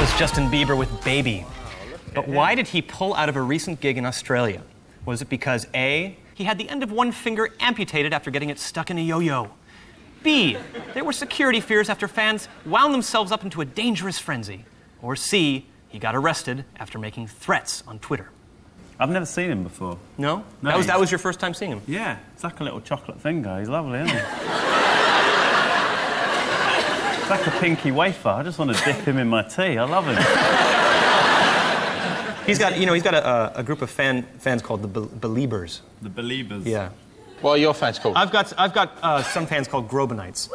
was Justin Bieber with Baby. But why did he pull out of a recent gig in Australia? Was it because A, he had the end of one finger amputated after getting it stuck in a yo-yo? B, there were security fears after fans wound themselves up into a dangerous frenzy? Or C, he got arrested after making threats on Twitter? I've never seen him before. No? No, That was your first time seeing him? Yeah, it's like a little chocolate finger. He's lovely, isn't he? It's like a pinky wafer. I just want to dip him in my tea. I love him. He's got a group of fans called the Beliebers. The Beliebers. Yeah. What are your fans called? I've got some fans called Grobanites.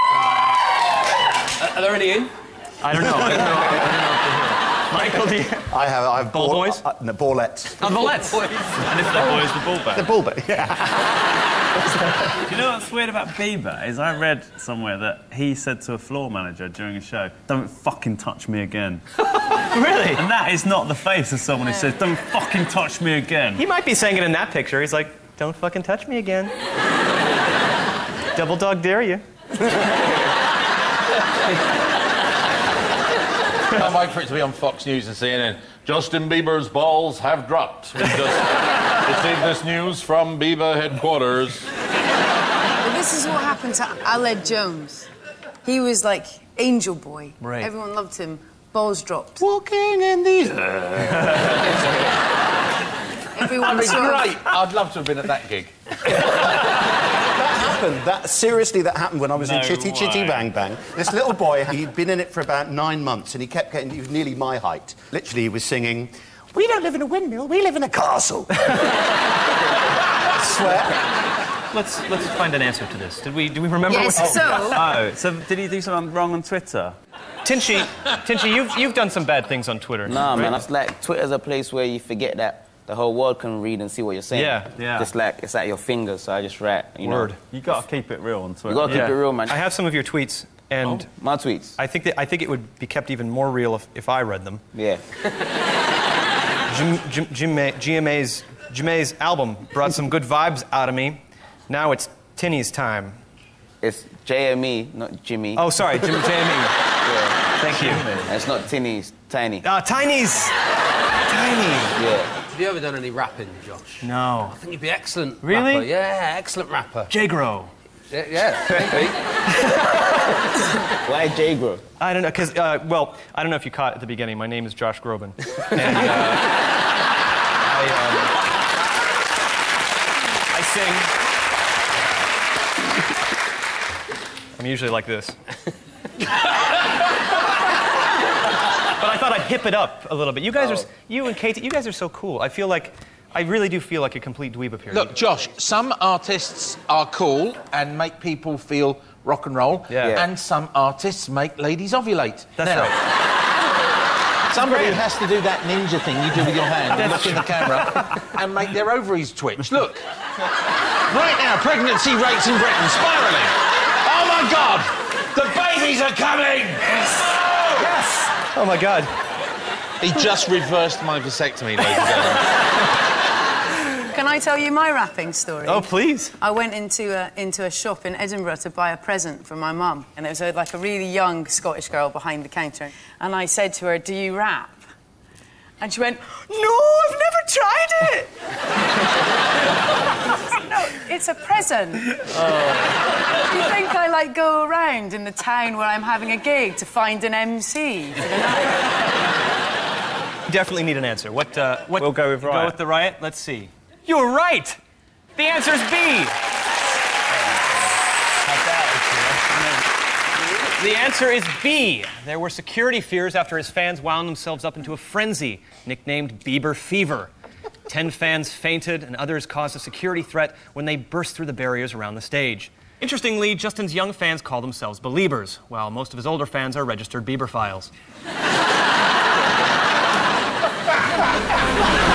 Are there any in? I don't know. I don't know. Michael, do you... I have ball boys? No, ballettes. Oh, ballettes. And if the boys, the ball bat. The ball bat, yeah. Do you know what's weird about Bieber is I read somewhere that he said to a floor manager during a show, "Don't fucking touch me again." Really? And that is not the face of someone who says, "Don't fucking touch me again." He might be saying it in that picture. He's like, "Don't fucking touch me again." Double dog dare you. Can't wait for it to be on Fox News and CNN. Justin Bieber's balls have dropped. We just received this news from Bieber headquarters. Well, this is what happened to Aled Jones. He was like angel boy. Right. Everyone loved him. Balls dropped. Walking in the air. Everyone That'd be sort of... great. I'd love to have been at that gig. That happened when I was in Chitty way. Chitty Bang Bang. This little boy, he'd been in it for about 9 months, and he was nearly my height. Literally, he was singing, "We don't live in a windmill, we live in a castle." I swear. Let's find an answer to this. Do we remember? Yes, So did he do something wrong on Twitter? Tinchy, you've done some bad things on Twitter. Nah, man, that's like Twitter's a place where you forget that the whole world can read and see what you're saying. Yeah. Just like it's at your fingers, so I just write. You Word. know. You got to keep it real on Twitter. You got to keep it real, man. I have some of your tweets, and my tweets. I think it would be kept even more real if I read them. Yeah. Jimmy's album brought some good vibes out of me. Now it's Tinny's time. It's JME, not Jimmy. Oh, sorry, JME. Yeah. Thank you. And it's not Tinny's, Tiny. Tiny's. Tiny. Yeah. Have you ever done any rapping, Josh? No. I think you'd be excellent. Really? Rapper. Yeah, excellent rapper. J-Gro. Yeah, maybe. Why J-Gro? I don't know, because, well, I don't know if you caught at the beginning. My name is Josh Groban. And I sing. I'm usually like this. But I thought I'd hip it up a little bit. You guys are, you and Katie, you guys are so cool. I really do feel like a complete dweeb up here. Look, Josh, some artists are cool and make people feel rock and roll, and some artists make ladies ovulate. That's right. Somebody has to do that ninja thing you do with your hand and look in the camera and make their ovaries twitch. Look. Right now, pregnancy rates in Britain spiralling. Oh, my God! The babies are coming! Yes! Oh, my God. He just reversed my vasectomy, ladies and gentlemen. Can I tell you my rapping story? Oh, please. I went into a shop in Edinburgh to buy a present for my mum, and there was like a really young Scottish girl behind the counter, and I said to her, "Do you rap?" And she went, "No, I've never tried it." No, it's a present. Oh. You think I like go around in the town where I'm having a gig to find an MC for the night? Definitely need an answer. What We'll go with Riot. Go with the Riot? Let's see. You're right! The answer is B. The answer is B. There were security fears after his fans wound themselves up into a frenzy, nicknamed Bieber Fever. 10 fans fainted and others caused a security threat when they burst through the barriers around the stage. Interestingly, Justin's young fans call themselves Beliebers, while most of his older fans are registered Bieber files.